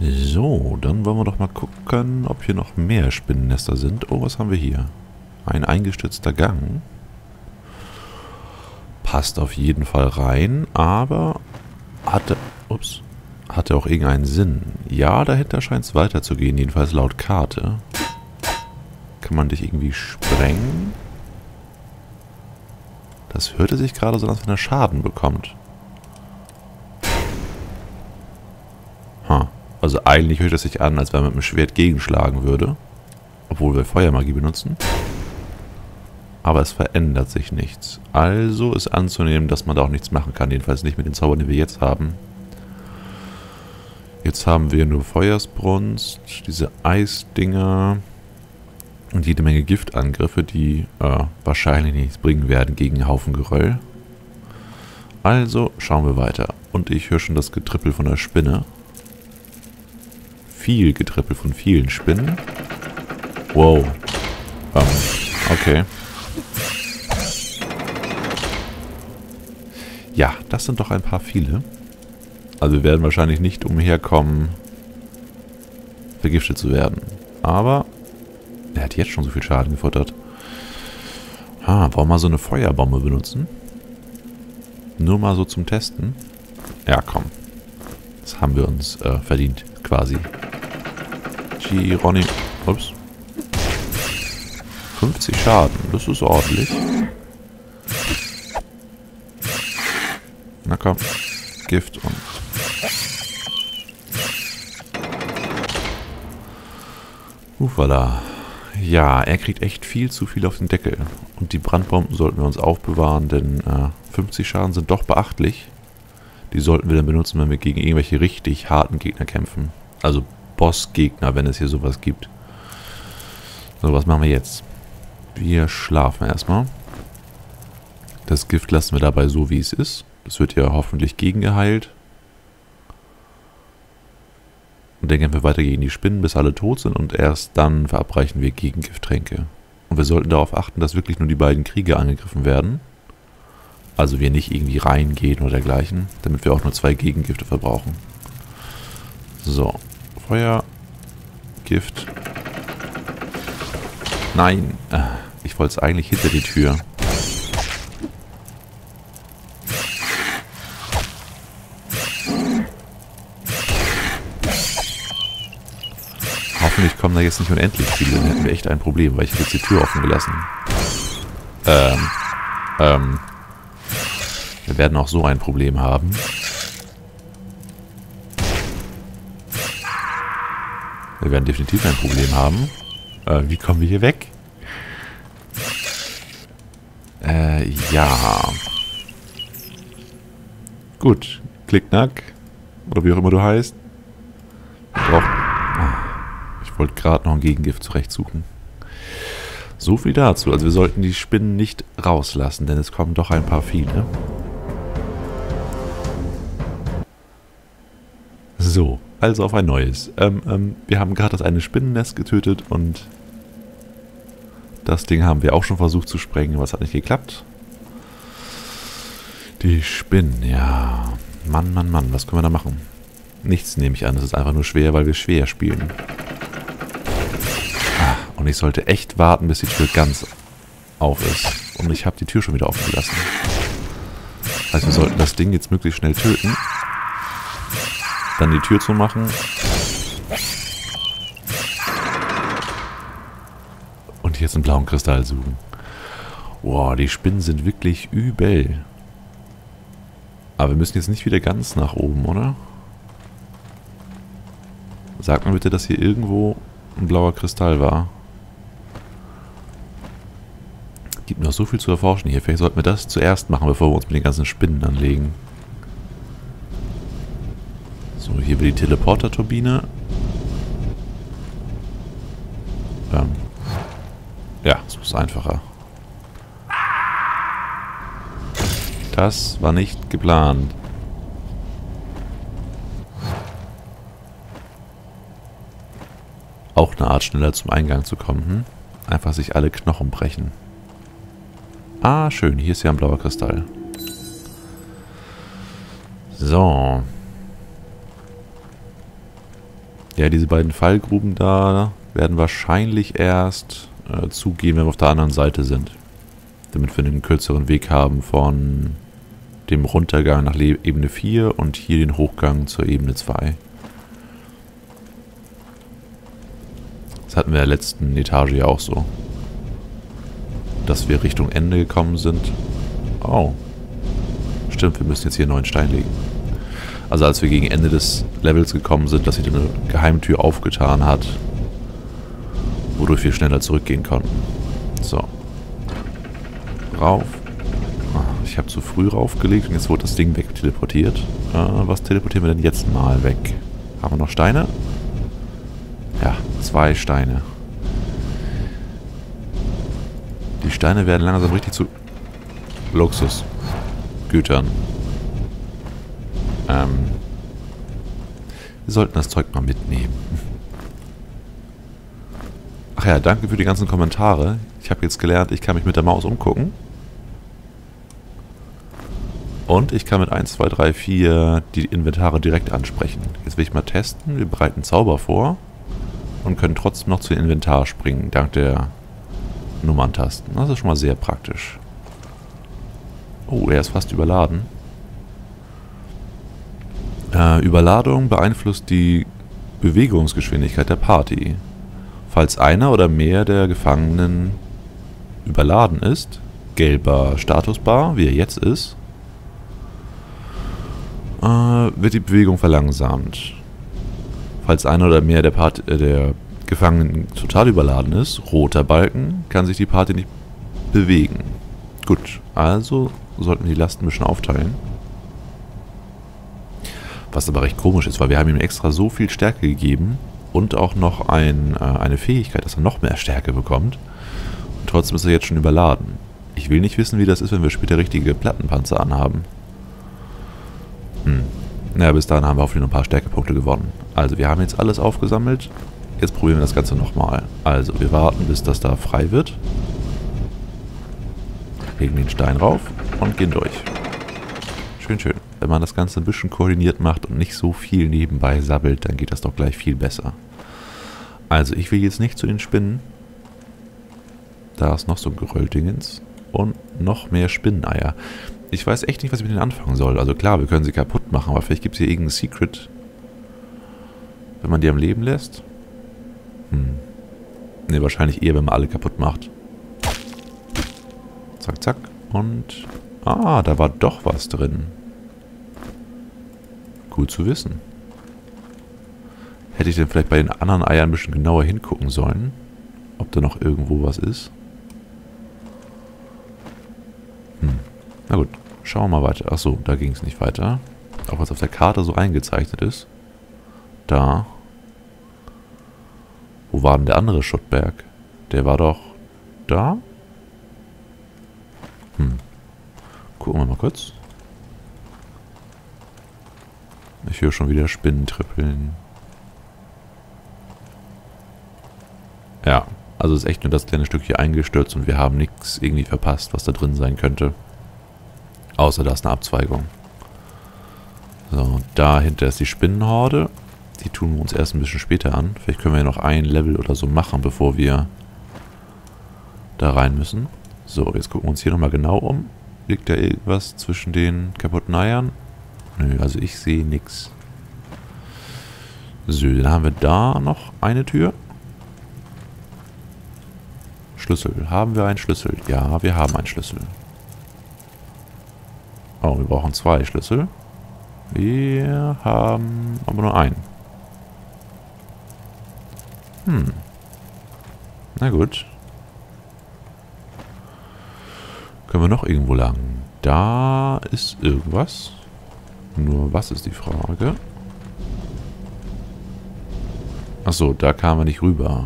So, dann wollen wir doch mal gucken, ob hier noch mehr Spinnennester sind. Oh, was haben wir hier? Ein eingestürzter Gang. Passt auf jeden Fall rein, aber hatte auch irgendeinen Sinn. Ja, dahinter scheint es weiterzugehen, jedenfalls laut Karte. Kann man dich irgendwie sprengen? Das hörte sich gerade so an, als wenn er Schaden bekommt. Also eigentlich hört es sich an, als wenn man mit dem Schwert gegenschlagen würde. Obwohl wir Feuermagie benutzen. Aber es verändert sich nichts. Also ist anzunehmen, dass man da auch nichts machen kann. Jedenfalls nicht mit den Zaubern, die wir jetzt haben. Jetzt haben wir nur Feuersbrunst, diese Eisdinger und jede Menge Giftangriffe, die wahrscheinlich nichts bringen werden gegen einen Haufen Geröll. Also schauen wir weiter. Und ich höre schon das Getrippel von der Spinne. Viel Getrippel von vielen Spinnen. Wow. Okay. Ja, das sind doch ein paar viele. Also wir werden wahrscheinlich nicht umherkommen, vergiftet zu werden. Aber er hat jetzt schon so viel Schaden gefuttert. Wollen wir mal so eine Feuerbombe benutzen? Nur mal so zum Testen. Ja, komm. Das haben wir uns verdient, quasi. Ronny. Ups. 50 Schaden, das ist ordentlich. Na komm. Gift und... Voilà. Ja, er kriegt echt viel zu viel auf den Deckel. Und die Brandbomben sollten wir uns aufbewahren, denn 50 Schaden sind doch beachtlich. Die sollten wir dann benutzen, wenn wir gegen irgendwelche richtig harten Gegner kämpfen. Also Bossgegner, wenn es hier sowas gibt. So, was machen wir jetzt? Wir schlafen erstmal. Das Gift lassen wir dabei so, wie es ist. Das wird ja hoffentlich gegengeheilt. Und dann gehen wir weiter gegen die Spinnen, bis alle tot sind. Und erst dann verabreichen wir Gegengifttränke. Und wir sollten darauf achten, dass wirklich nur die beiden Krieger angegriffen werden. Also wir nicht irgendwie reingehen oder dergleichen. Damit wir auch nur 2 Gegengifte verbrauchen. So. Feuer. Gift. Nein. Ich wollte es eigentlich hinter die Tür. Hoffentlich kommen da jetzt nicht unendlich viele. Dann hätten wir echt ein Problem, weil ich habe jetzt die Tür offen gelassen. Wir werden auch so ein Problem haben. Wir werden definitiv ein Problem haben. Wie kommen wir hier weg? Ja. Gut. Klickknack. Oder wie auch immer du heißt. Ich wollte gerade noch ein Gegengift zurechtsuchen. So viel dazu. Also wir sollten die Spinnen nicht rauslassen, denn es kommen doch ein paar viele. So, also auf ein neues. Wir haben gerade das eine Spinnennest getötet und das Ding haben wir auch schon versucht zu sprengen, aber es hat nicht geklappt. Die Spinnen, ja. Mann, Mann, Mann, was können wir da machen? Nichts nehme ich an, das ist einfach nur schwer, weil wir schwer spielen. Und ich sollte echt warten, bis die Tür ganz auf ist. Und ich habe die Tür schon wieder offen gelassen. Also wir sollten das Ding jetzt möglichst schnell töten. Dann die Tür zu machen. Und jetzt einen blauen Kristall suchen. Boah, die Spinnen sind wirklich übel. Aber wir müssen jetzt nicht wieder ganz nach oben, oder? Sag mal bitte, dass hier irgendwo ein blauer Kristall war. Gibt noch so viel zu erforschen hier. Vielleicht sollten wir das zuerst machen, bevor wir uns mit den ganzen Spinnen anlegen. So, hier wird die Teleporter-Turbine. Ja, so ist einfacher. Das war nicht geplant. Auch eine Art, schneller zum Eingang zu kommen. Einfach sich alle Knochen brechen. Ah, schön. Hier ist ja ein blauer Kristall. So. Ja, diese beiden Fallgruben da werden wahrscheinlich erst zugehen, wenn wir auf der anderen Seite sind. Damit wir einen kürzeren Weg haben von dem Runtergang nach Ebene 4 und hier den Hochgang zur Ebene 2. Das hatten wir in der letzten Etage ja auch so. Dass wir Richtung Ende gekommen sind. Oh. Stimmt, wir müssen jetzt hier einen neuen Stein legen. Also als wir gegen Ende des Levels gekommen sind, dass sich eine Geheimtür aufgetan hat, wodurch wir schneller zurückgehen konnten. So. Rauf. Ich habe zu früh raufgelegt und jetzt wurde das Ding wegteleportiert. Was teleportieren wir denn jetzt mal weg? Haben wir noch Steine? Ja, 2 Steine. Die Steine werden langsam richtig zu Luxusgütern. Wir sollten das Zeug mal mitnehmen. Ach ja, danke für die ganzen Kommentare. Ich habe jetzt gelernt, ich kann mich mit der Maus umgucken. Und ich kann mit 1, 2, 3, 4 die Inventare direkt ansprechen. Jetzt will ich mal testen. Wir bereiten Zauber vor und können trotzdem noch zu dem Inventar springen, dank der Nummerntasten. Das ist schon mal sehr praktisch. Oh, er ist fast überladen. Überladung beeinflusst die Bewegungsgeschwindigkeit der Party. Falls einer oder mehr der Gefangenen überladen ist, gelber Statusbar, wie er jetzt ist, wird die Bewegung verlangsamt. Falls einer oder mehr der Gefangenen total überladen ist, roter Balken, kann sich die Party nicht bewegen. Gut, also sollten wir die Lasten ein bisschen aufteilen. Was aber recht komisch ist, weil wir haben ihm extra so viel Stärke gegeben und auch noch eine Fähigkeit, dass er noch mehr Stärke bekommt. Und trotzdem ist er jetzt schon überladen. Ich will nicht wissen, wie das ist, wenn wir später richtige Plattenpanzer anhaben. Naja, bis dahin haben wir hoffentlich noch ein paar Stärkepunkte gewonnen. Also, wir haben jetzt alles aufgesammelt. Jetzt probieren wir das Ganze nochmal. Also, wir warten, bis das da frei wird. Legen den Stein rauf und gehen durch. Schön, schön. Wenn man das Ganze ein bisschen koordiniert macht und nicht so viel nebenbei sabbelt, dann geht das doch gleich viel besser. Also, ich will jetzt nicht zu den Spinnen. Da ist noch so ein Gerölldingens. Und noch mehr Spinneneier. Ich weiß echt nicht, was ich mit denen anfangen soll. Also klar, wir können sie kaputt machen, aber vielleicht gibt es hier irgendein Secret, wenn man die am Leben lässt. Ne, wahrscheinlich eher, wenn man alle kaputt macht. Zack, zack. Und... Ah, da war doch was drin. Gut zu wissen. Hätte ich denn vielleicht bei den anderen Eiern ein bisschen genauer hingucken sollen, ob da noch irgendwo was ist. Na gut, schauen wir mal weiter. Achso, da ging es nicht weiter. Auch was auf der Karte so eingezeichnet ist. Da. Wo war denn der andere Schuttberg? Der war doch da? Gucken wir mal kurz. Ich höre schon wieder Spinnen trippeln. Ja, also ist echt nur das kleine Stück hier eingestürzt und wir haben nichts irgendwie verpasst, was da drin sein könnte. Außer da ist eine Abzweigung. So, dahinter ist die Spinnenhorde. Die tun wir uns erst ein bisschen später an. Vielleicht können wir ja noch ein Level oder so machen, bevor wir da rein müssen. So, jetzt gucken wir uns hier nochmal genau um. Liegt da irgendwas zwischen den kaputten Eiern? Nö, also ich sehe nichts. So, dann haben wir da noch eine Tür. Schlüssel. Haben wir einen Schlüssel? Ja, wir haben einen Schlüssel. Oh, wir brauchen 2 Schlüssel. Wir haben aber nur einen. Na gut. Können wir noch irgendwo lang? Da ist irgendwas. Nur was ist die Frage? Achso, da kamen wir nicht rüber.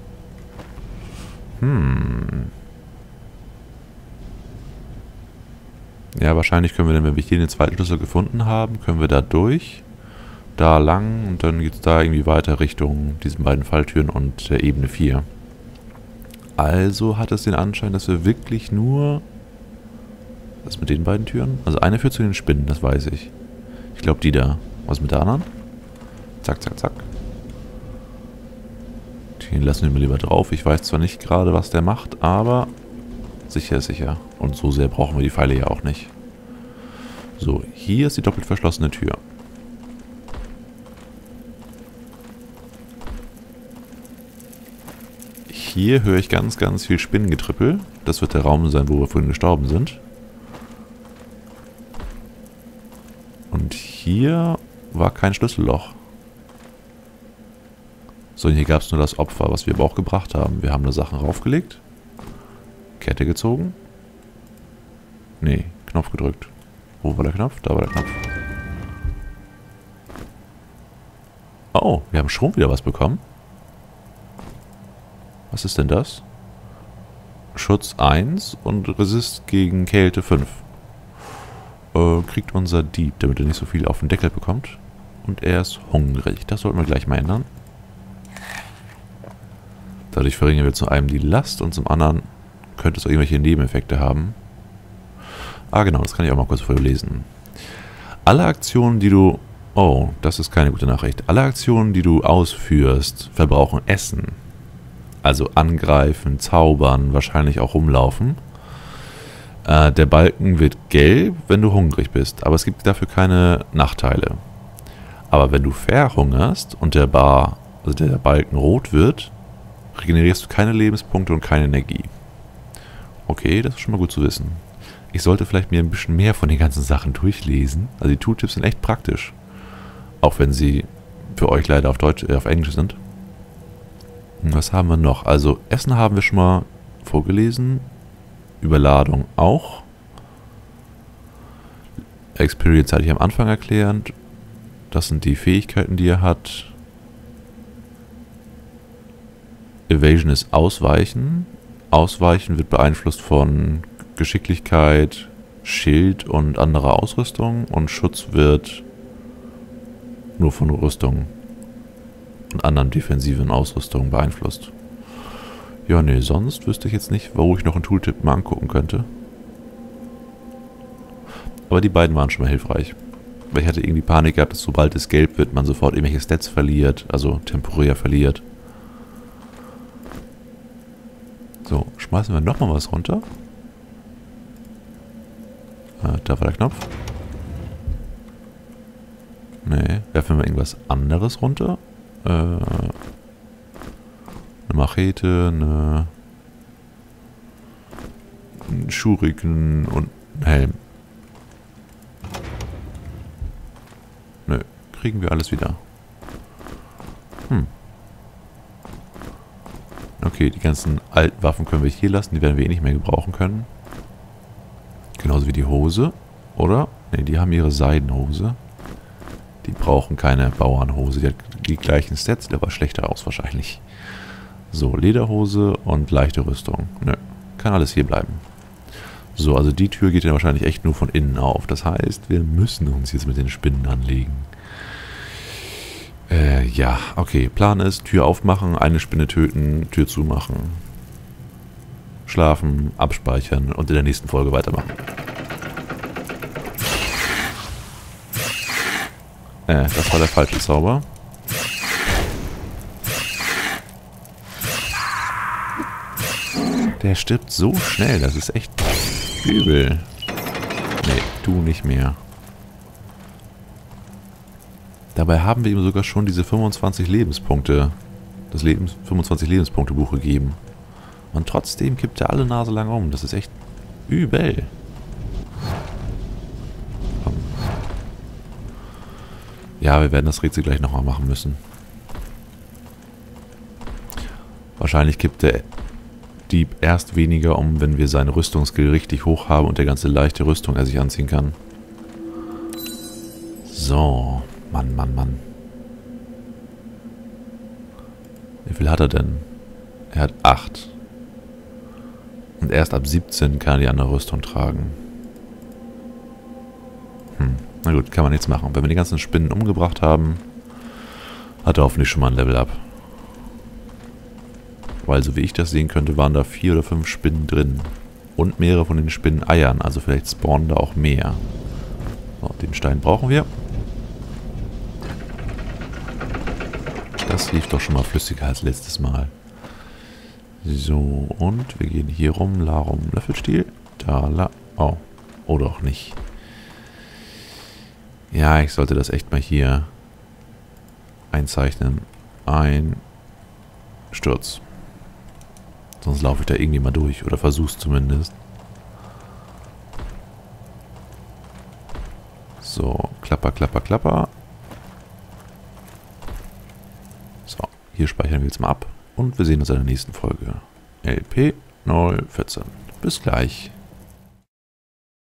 Ja, wahrscheinlich können wir dann, wenn wir hier den zweiten Schlüssel gefunden haben, können wir da durch, da lang und dann geht es da irgendwie weiter Richtung diesen beiden Falltüren und der Ebene 4. Also hat es den Anschein, dass wir wirklich nur... Was mit den beiden Türen? Also eine führt zu den Spinnen, das weiß ich. Ich glaube die da. Was mit der anderen? Zack, zack, zack. Den lassen wir mal lieber drauf. Ich weiß zwar nicht gerade, was der macht, aber sicher ist sicher. Und so sehr brauchen wir die Pfeile ja auch nicht. So, hier ist die doppelt verschlossene Tür. Hier höre ich ganz, ganz viel Spinnengetrippel. Das wird der Raum sein, wo wir vorhin gestorben sind. Und hier war kein Schlüsselloch. So, und hier gab es nur das Opfer, was wir aber auch gebracht haben. Wir haben da Sachen raufgelegt. Kette gezogen. Nee, Knopf gedrückt. Wo war der Knopf? Da war der Knopf. Oh, wir haben schon wieder was bekommen. Was ist denn das? Schutz 1 und Resist gegen Kälte 5. Kriegt unser Dieb, damit er nicht so viel auf den Deckel bekommt. Und er ist hungrig. Das sollten wir gleich mal ändern. Dadurch verringern wir zum einen die Last und zum anderen könnte es auch irgendwelche Nebeneffekte haben. Ah genau, das kann ich auch mal kurz vorlesen. Alle Aktionen, die du... Oh, das ist keine gute Nachricht. Alle Aktionen, die du ausführst, verbrauchen Essen. Also angreifen, zaubern, wahrscheinlich auch rumlaufen. Der Balken wird gelb, wenn du hungrig bist, aber es gibt dafür keine Nachteile. Aber wenn du verhungerst und der Balken rot wird, regenerierst du keine Lebenspunkte und keine Energie. Okay, das ist schon mal gut zu wissen. Ich sollte vielleicht mir ein bisschen mehr von den ganzen Sachen durchlesen. Also die Tooltips sind echt praktisch. Auch wenn sie für euch leider auf Englisch sind. Was haben wir noch? Also Essen haben wir schon mal vorgelesen. Überladung auch. Experience hatte ich am Anfang erklärt. Das sind die Fähigkeiten, die er hat. Evasion ist Ausweichen. Ausweichen wird beeinflusst von Geschicklichkeit, Schild und anderer Ausrüstung. Und Schutz wird nur von Rüstung und anderen defensiven Ausrüstungen beeinflusst. Ja, nee, sonst wüsste ich jetzt nicht, wo ich noch einen Tooltip mal angucken könnte. Aber die beiden waren schon mal hilfreich. Weil ich hatte irgendwie Panik gehabt, dass sobald es gelb wird, man sofort irgendwelche Stats verliert, also temporär verliert. So, schmeißen wir nochmal was runter. Da war der Knopf. Nee, werfen wir irgendwas anderes runter. Eine Machete, einen Schuriken und einen Helm. Nö, kriegen wir alles wieder. Okay, die ganzen alten Waffen können wir hier lassen, die werden wir eh nicht mehr gebrauchen können. Genauso wie die Hose, oder? Ne, die haben ihre Seidenhose. Die brauchen keine Bauernhose, die hat die gleichen Stats, der war schlechter aus wahrscheinlich. So, Lederhose und leichte Rüstung. Nö, kann alles hier bleiben. So, also die Tür geht ja wahrscheinlich echt nur von innen auf. Das heißt, wir müssen uns jetzt mit den Spinnen anlegen. Ja, okay. Plan ist, Tür aufmachen, eine Spinne töten, Tür zumachen. Schlafen, abspeichern und in der nächsten Folge weitermachen. Das war der falsche Zauber. Der stirbt so schnell, das ist echt übel. Nee, du nicht mehr. Dabei haben wir ihm sogar schon diese 25 Lebenspunkte, das 25 Lebenspunkte Buch gegeben. Und trotzdem kippt er alle Nase lang um. Das ist echt übel. Komm. Ja, wir werden das Rätsel gleich nochmal machen müssen. Wahrscheinlich kippt der Dieb erst weniger um, wenn wir seine Rüstungsskill richtig hoch haben und der ganze leichte Rüstung er sich anziehen kann. So. Mann, Mann, Mann. Wie viel hat er denn? Er hat 8. Und erst ab 17 kann er die andere Rüstung tragen. Na gut, kann man nichts machen. Wenn wir die ganzen Spinnen umgebracht haben, hat er hoffentlich schon mal ein Level up. Weil, so wie ich das sehen könnte, waren da 4 oder 5 Spinnen drin. Und mehrere von den Spinnen Eiern. Also vielleicht spawnen da auch mehr. So, den Stein brauchen wir. Das lief doch schon mal flüssiger als letztes Mal. So, und wir gehen hier rum, Larum, Löffelstiel. Da, oh. Oder auch nicht. Ja, ich sollte das echt mal hier einzeichnen. Ein Sturz. Sonst laufe ich da irgendwie mal durch. Oder versuch's zumindest. So, klapper, klapper, klapper. So, hier speichern wir jetzt mal ab. Und wir sehen uns in der nächsten Folge. LP 014. Bis gleich.